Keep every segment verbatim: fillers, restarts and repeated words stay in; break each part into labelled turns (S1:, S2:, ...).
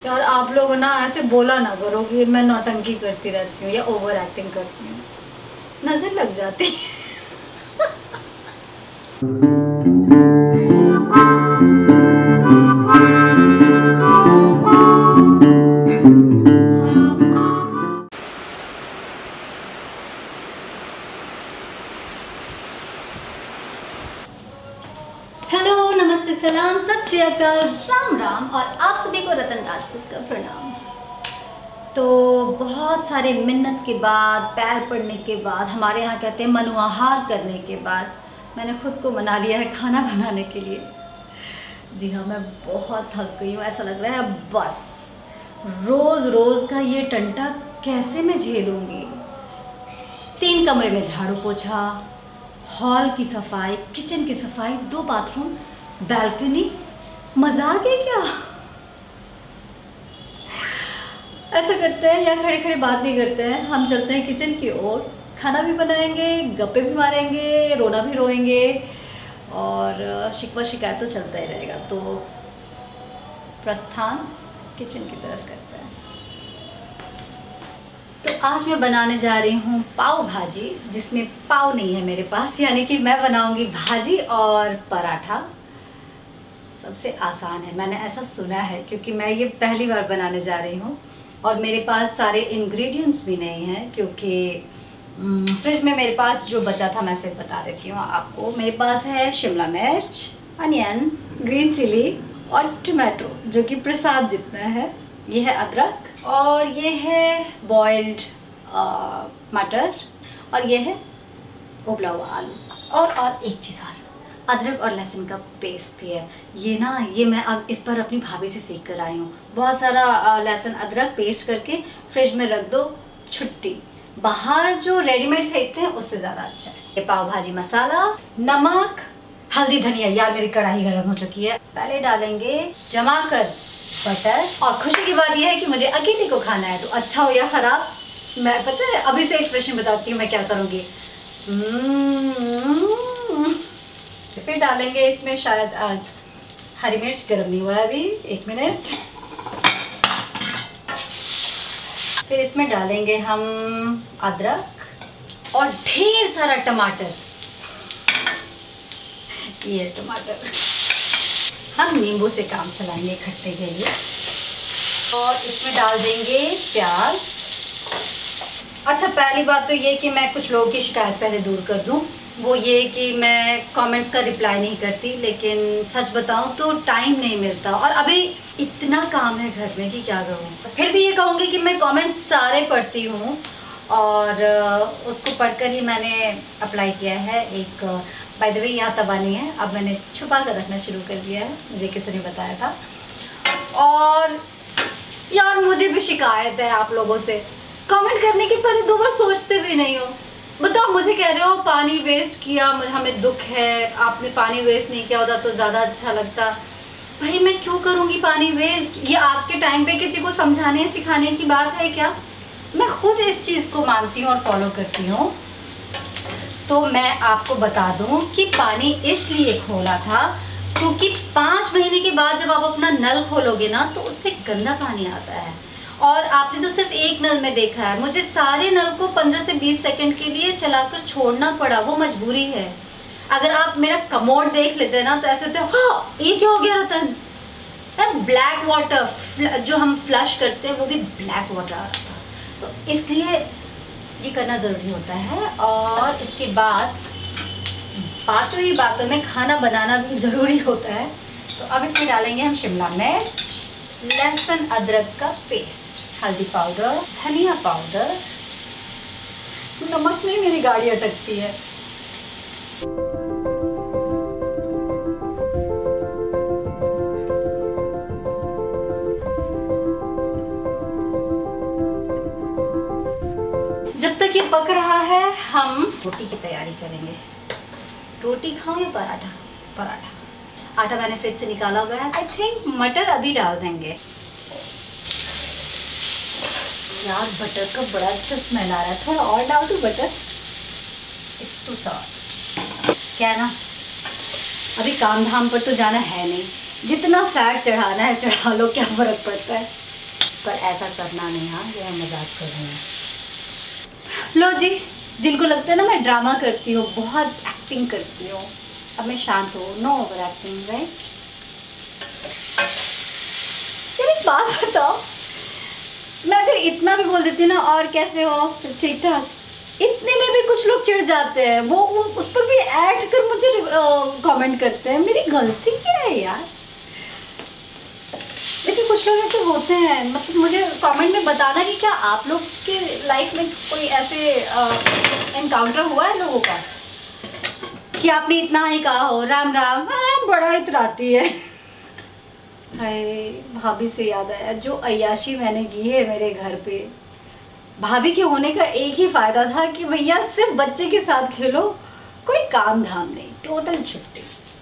S1: यार आप लोग ना ऐसे बोला ना करो कि मैं नौटंकी करती रहती हूँ या ओवर एक्टिंग करती हूँ, नजर लग जाती है। हेलो, नमस्ते, सलाम, सत श्री अकाल, राम राम और आप सभी को रतन राजपूत का प्रणाम। तो बहुत सारे मिन्नत के बाद, पैर पड़ने के बाद, हमारे यहाँ कहते हैं मनुआहार करने के बाद, मैंने खुद को मना लिया है खाना बनाने के लिए। जी हाँ, मैं बहुत थक गई हूँ। ऐसा लग रहा है बस रोज़ रोज़ का ये टंटा कैसे मैं झेलूँगी। तीन कमरे में झाड़ू पोछा, हॉल की सफाई, किचन की सफाई, दो बाथरूम, बैल्कनी, मजाक है क्या? ऐसा करते हैं या खड़े खड़े बात नहीं करते हैं, हम चलते हैं किचन की ओर। खाना भी बनाएंगे, गप्पे भी मारेंगे, रोना भी रोएंगे और शिकवा शिकायत तो चलता ही रहेगा। तो प्रस्थान किचन की तरफ करते हैं। तो आज मैं बनाने जा रही हूँ पाव भाजी, जिसमें पाव नहीं है मेरे पास, यानी कि मैं बनाऊंगी भाजी और पराठा। सबसे आसान है, मैंने ऐसा सुना है, क्योंकि मैं ये पहली बार बनाने जा रही हूँ और मेरे पास सारे इंग्रेडिएंट्स भी नहीं हैं, क्योंकि फ्रिज में मेरे पास जो बचा था मैं सिर्फ बता देती हूँ आपको। मेरे पास है शिमला मिर्च, अनियन, ग्रीन चिली और टमाटो, जो कि प्रसाद जितना है। ये है अदरक और ये है बॉइल्ड मटर और ये है उबला हुआ आलू और और एक चीज़ और, अदरक और लहसुन का पेस्ट भी है। ये ना ये मैं अब इस बार अपनी भाभी से सीख कर आई हूँ। बहुत सारा लहसुन अदरक पेस्ट करके फ्रिज में रख दो, छुट्टी। बाहर जो रेडीमेड खरीदते हैं उससे ज़्यादा अच्छा है। ये पाव भाजी मसाला, नमक, हल्दी, धनिया। यार मेरी कढ़ाई गर्म हो चुकी है। पहले डालेंगे जमा कर बटर। और खुशी की बात यह है कि मुझे अकेले को खाना है, तो अच्छा हो या ख़राब, मैं पता है अभी से एक्सप्रेशन बताती हूँ मैं क्या करूँगी। फिर डालेंगे इसमें शायद आ, हरी मिर्च। गर्म नहीं हुआ है अभी, एक मिनट। फिर इसमें डालेंगे हम अदरक और ढेर सारा टमाटर। ये टमाटर हम नींबू से काम चलाएंगे खट्टे के लिए। और इसमें डाल देंगे प्याज। अच्छा, पहली बात तो ये कि मैं कुछ लोगों की शिकायत पहले दूर कर दूं, वो ये कि मैं कमेंट्स का रिप्लाई नहीं करती, लेकिन सच बताऊं तो टाइम नहीं मिलता और अभी इतना काम है घर में कि क्या करूं। फिर भी ये कहूँगी कि मैं कमेंट्स सारे पढ़ती हूँ और उसको पढ़कर ही मैंने अप्लाई किया है। एक बाय द वे यहाँ तवा नहीं है, अब मैंने छुपा कर रखना शुरू कर दिया है, मुझे किसी ने बताया था। और यार मुझे भी शिकायत है आप लोगों से, कमेंट करने के पहले दो बार सोचते भी नहीं हो। बताओ, मुझे कह रहे हो पानी वेस्ट किया, मुझे हमें दुख है, आपने पानी वेस्ट नहीं किया होता तो ज़्यादा अच्छा लगता। भाई मैं क्यों करूँगी पानी वेस्ट? ये आज के टाइम पे किसी को समझाने सिखाने की बात है क्या? मैं खुद इस चीज़ को मानती हूँ और फॉलो करती हूँ। तो मैं आपको बता दूँ कि पानी इसलिए खोला था क्योंकि पाँच महीने के बाद जब आप अपना नल खोलोगे ना तो उससे गंदा पानी आता है। और आपने तो सिर्फ एक नल में देखा है, मुझे सारे नल को पंद्रह से बीस सेकंड के लिए चलाकर छोड़ना पड़ा, वो मजबूरी है। अगर आप मेरा कमोड देख लेते हैं ना तो ऐसे होते हैं, हाँ ये क्या हो गया रतन, यार ब्लैक वाटर जो हम फ्लश करते हैं वो भी ब्लैक वाटर आ रहा था। तो इसलिए ये करना ज़रूरी होता है। और इसके बाद बातों ही बातों में खाना बनाना भी ज़रूरी होता है। तो अब इसमें डालेंगे हम शिमला मिर्च, लहसुन अदरक का पेस्ट, हल्दी पाउडर, धनिया पाउडर, नमक में मेरी गाड़ी अटकती है। जब तक ये पक रहा है हम रोटी की तैयारी करेंगे। रोटी खाओ या पराठा? पराठा। आटा मैंने फ्रिज से निकाला हुआ है। आई थिंक मटर अभी डाल देंगे। यार बटर का बड़ा अच्छा स्मेल आ रहा है, थोड़ा और डाल दूँ बटर? इट्स सा क्या है ना, अभी काम धाम पर तो जाना है नहीं, जितना फैट चढ़ाना है चढ़ा लो, क्या फर्क पड़ता है। पर ऐसा करना नहीं। हाँ, ये मैं मजाक कर रही हूँ। लो जी, जिनको लगता है ना मैं ड्रामा करती हूँ, बहुत एक्टिंग करती हूँ, अब मैं शांत हूँ। No over acting, right? एक बात बताओ, मैं अगर इतना भी बोल देती ना, और कैसे हो, ठीक ठाक, इतने में भी कुछ लोग चिढ़ जाते हैं। वो उस पर भी ऐड कर मुझे कमेंट करते हैं। मेरी गलती क्या है यार? लेकिन कुछ लोग ऐसे होते हैं। मतलब मुझे कमेंट में बताना कि क्या आप लोग के लाइफ में कोई ऐसे एनकाउंटर हुआ है लोगों का कि आपने इतना ही कहा हो राम राम, हाँ बड़ा इतराती है। हाय, भाभी से याद आया, जो अय्याशी मैंने की है मेरे घर पे। भाभी के होने का एक ही फायदा था कि भैया सिर्फ बच्चे के साथ खेलो, कोई काम धाम नहीं, टोटल छुट्टी।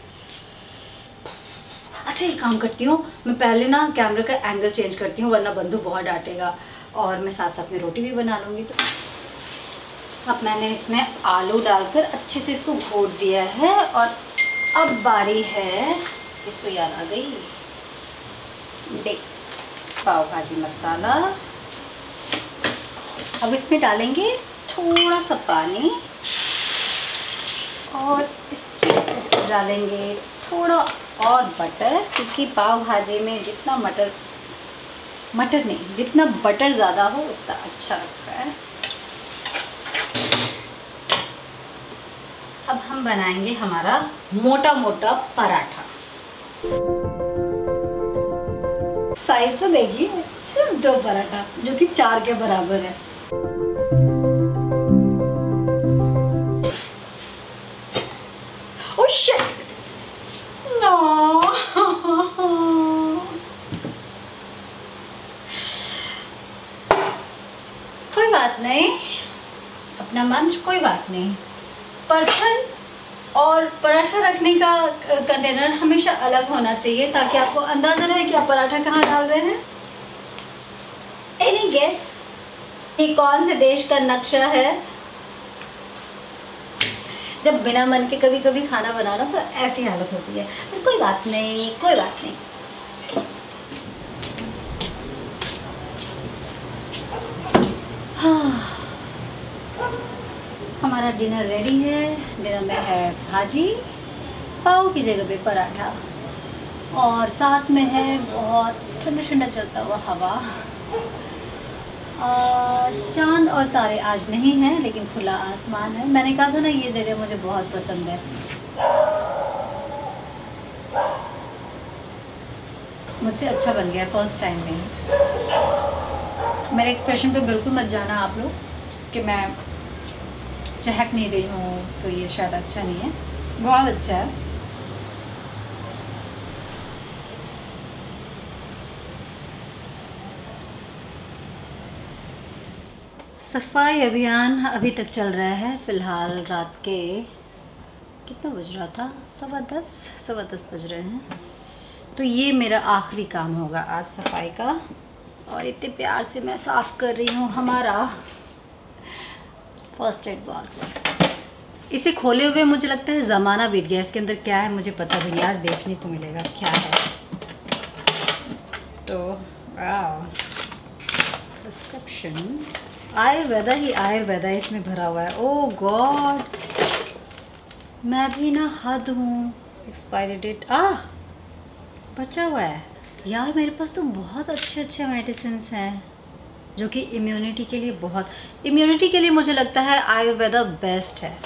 S1: अच्छा, ये काम करती हूँ मैं, पहले ना कैमरे का एंगल चेंज करती हूँ, वरना बंधु बहुत डांटेगा। और मैं साथ साथ में रोटी भी बना लूँगी। तो अब मैंने इसमें आलू डालकर अच्छे से इसको घोट दिया है। और अब बारी है, इसको याद आ गई, देख, पाव भाजी मसाला। अब इसमें डालेंगे थोड़ा सा पानी और इसके ऊपर डालेंगे थोड़ा और बटर, क्योंकि पाव भाजी में जितना मटर मटर नहीं जितना बटर ज़्यादा हो उतना अच्छा लगता है। अब हम बनाएंगे हमारा मोटा मोटा पराठा। साइज तो देखिए, सिर्फ दो पराठा जो कि चार के बराबर है। Oh shit, no. कोई बात नहीं, अपना मंत्र, कोई बात नहीं। बर्तन और पराठा रखने का कंटेनर हमेशा अलग होना चाहिए, ताकि आपको अंदाजा रहे कि आप पराठा कहाँ डाल रहे हैं। एनी गेस, ये कौन से देश का नक्शा है? जब बिना मन के कभी कभी खाना बनाना तो ऐसी हालत होती है। पर कोई बात नहीं, कोई बात नहीं। हाँ, हमारा डिनर रेडी है। डिनर में है भाजी, पाव की जगह पे पराठा, और साथ में है बहुत ठंडा ठंडा चलता हुआ हवा। और चांद और तारे आज नहीं हैं, लेकिन खुला आसमान है। मैंने कहा था ना, ये जगह मुझे बहुत पसंद है। मुझसे अच्छा बन गया फर्स्ट टाइम में। मेरे एक्सप्रेशन पे बिल्कुल मत जाना आप लोग कि मैं चहक नहीं रही हूँ, तो ये शायद अच्छा नहीं है। बहुत अच्छा है। सफाई अभियान अभी तक चल रहा है। फ़िलहाल रात के कितना बज रहा था, सवा दस सवा दस बज रहे हैं। तो ये मेरा आखिरी काम होगा आज सफाई का। और इतने प्यार से मैं साफ़ कर रही हूँ हमारा फर्स्ट एड बॉक्स। इसे खोले हुए मुझे लगता है ज़माना बीत गया। इसके अंदर क्या है मुझे पता भी नहीं, आज देखने को मिलेगा क्या है। तो प्रिस्क्रिप्शन आयुर्वेदा ही आयुर्वेदा इसमें भरा हुआ है। ओह गॉड, मैं भी ना हद हूँ। एक्सपायरी डेट आ बचा हुआ है यार। मेरे पास तो बहुत अच्छे अच्छे मेडिसिन हैं जो कि इम्यूनिटी के लिए बहुत इम्यूनिटी के लिए मुझे लगता है आयुर्वेदा बेस्ट है।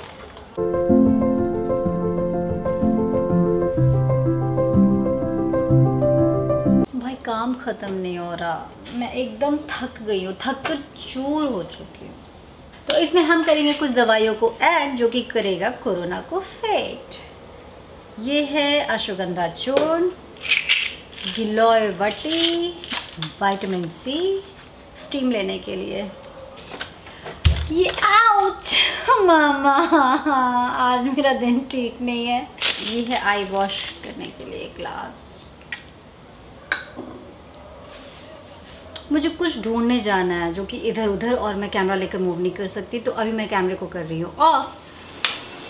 S1: भाई काम ख़त्म नहीं हो रहा, मैं एकदम थक गई हूँ, थक कर चूर हो चुकी हूँ। तो इसमें हम करेंगे कुछ दवाइयों को ऐड जो कि करेगा कोरोना को फेट। ये है अश्वगंधा चूर्ण, गिलोय वटी, विटामिन सी स्टीम लेने के लिए। ये आउच मामा, आज मेरा दिन ठीक नहीं है। ये है आई वॉश करने के लिए ग्लास। मुझे कुछ ढूंढने जाना है जो कि इधर उधर, और मैं कैमरा लेकर मूव नहीं कर सकती, तो अभी मैं कैमरे को कर रही हूँ ऑफ।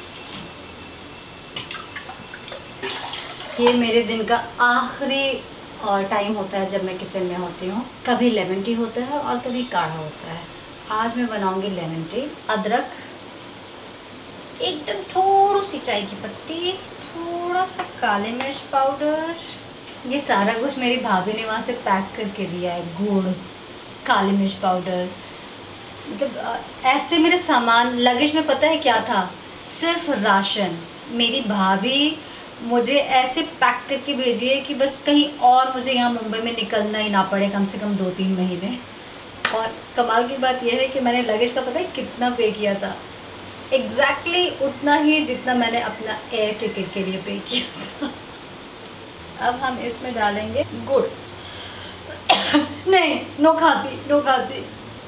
S1: ये मेरे दिन का आखिरी और टाइम होता है जब मैं किचन में होती हूँ। कभी लेमन टी होता है और कभी काढ़ा होता है। आज मैं बनाऊंगी लेमन टी। अदरक, एकदम थोड़ी सी चाय की पत्ती, थोड़ा सा काली मिर्च पाउडर, ये सारा कुछ मेरी भाभी ने वहाँ से पैक करके दिया है। गुड़, काली मिर्च पाउडर, मतलब ऐसे मेरे सामान लगेज में पता है क्या था, सिर्फ राशन। मेरी भाभी मुझे ऐसे पैक करके भेजी है कि बस कहीं और मुझे यहाँ मुंबई में निकलना ही ना पड़े कम से कम दो तीन महीने। और कमाल की बात यह है कि मैंने लगेज का पता है कितना पे किया था, एग्जैक्टली exactly उतना ही जितना मैंने अपना एयर टिकट के लिए पे किया था। अब हम इसमें डालेंगे गुड़। नहीं, नो खांसी, नो खांसी।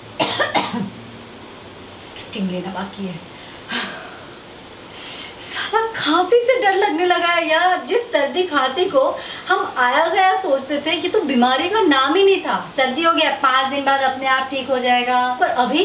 S1: स्टीम लेना बाकी है। साला खांसी से डर लगने लगा है यार। जिस सर्दी खांसी को हम आया गया सोचते थे कि तो बीमारी का नाम ही नहीं था। सर्दी हो गया, पाँच दिन बाद अपने आप ठीक हो जाएगा, पर अभी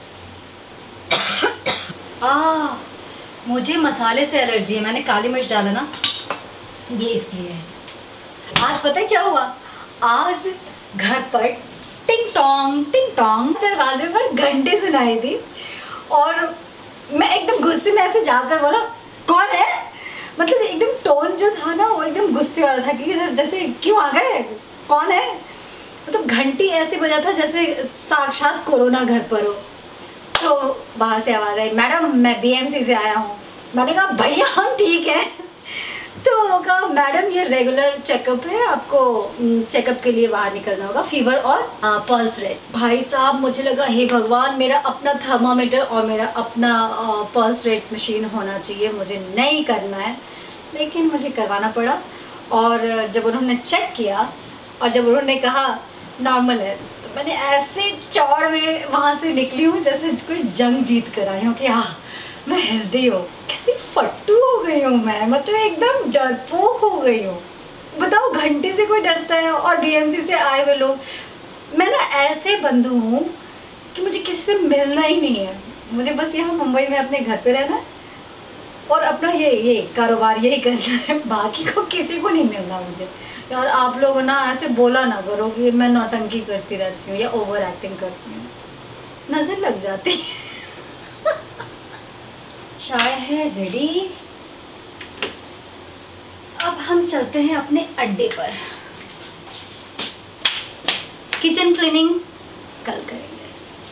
S1: आ मुझे मसाले से एलर्जी है। मैंने काली मिर्च डाला ना, ये इसलिए है। आज पता है क्या हुआ, आज घर पर टिंग टोंग टिंग टोंग दरवाजे पर घंटे सुनाई दी और मैं एकदम गुस्से में ऐसे जाकर बोला कौन है। मतलब एकदम टोन जो था ना वो एकदम गुस्से वाला था कि जैसे क्यों आ गए, कौन है। मतलब घंटी ऐसे बजा था जैसे साक्षात कोरोना घर पर हो। तो बाहर से आवाज़ आई, मैडम मैं बीएमसी से आया हूँ। मैंने कहा भैया हम ठीक है। तो वो कहा मैडम ये रेगुलर चेकअप है, आपको चेकअप के लिए बाहर निकलना होगा, फीवर और पल्स रेट। भाई साहब मुझे लगा हे भगवान, मेरा अपना थर्मामीटर और मेरा अपना पल्स रेट मशीन होना चाहिए, मुझे नहीं करना है, लेकिन मुझे करवाना पड़ा। और जब उन्होंने चेक किया और जब उन्होंने कहा नॉर्मल है, तो मैंने ऐसे चौड़ में वहाँ से निकली हूँ जैसे कोई जंग जीत कर आई हूँ कि हाँ मैं हेल्दी हूँ। कैसी फट्टू हो गई हूँ मैं, मतलब एकदम डरपोक हो गई हूँ। बताओ घंटे से कोई डरता है और बीएमसी से आए हुए लोग। मैं ना ऐसे बंधु हूँ कि मुझे किसी से मिलना ही नहीं है। मुझे बस यहाँ मुंबई में अपने घर पे रहना है और अपना ये ये कारोबार यही करना है, बाकी को किसी को नहीं मिलना मुझे। यार आप लोग ना ऐसे बोला ना करो कि मैं नौटंकी करती रहती हूँ या ओवर एक्टिंग करती हूँ, नज़र लग जाती है। चाय है रेडी। अब हम चलते हैं अपने अड्डे पर। किचन क्लीनिंग कल करेंगे।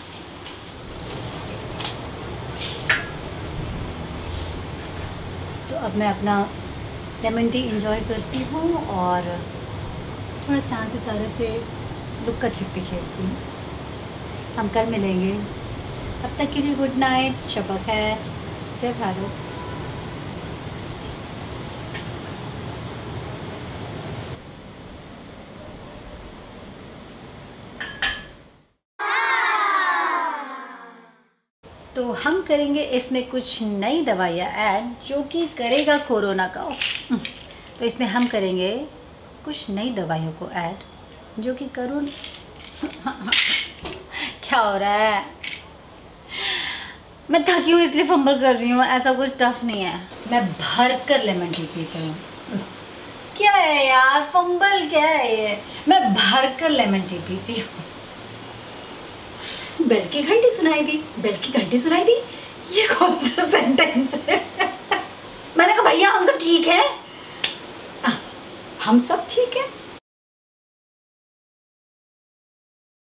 S1: तो अब मैं अपना लेमन टी एंजॉय करती हूँ और थोड़ा चांद सितारे से लुक्का छिपी खेलती हूँ। हम कल मिलेंगे, तब तक के लिए गुड नाइट, शब खैर, जय भारत। तो हम करेंगे इसमें कुछ नई दवाइयाँ ऐड जो कि करेगा कोरोना का। तो इसमें हम करेंगे कुछ नई दवाइयों को ऐड जो कि कोरोना क्या हो रहा है, मैं थकी हूँ इसलिए फंबल कर रही हूँ, ऐसा कुछ टफ नहीं है। मैं भर कर लेमन टी पीती हूँ। क्या है यार, फंबल क्या है ये, मैं भर कर लेमन टी पीती हूँ। बेल की घंटी सुनाई दी, बेल की घंटी सुनाई दी, ये कौन सा सेंटेंस है। मैंने कहा भैया हम सब ठीक हैं, हम सब ठीक है।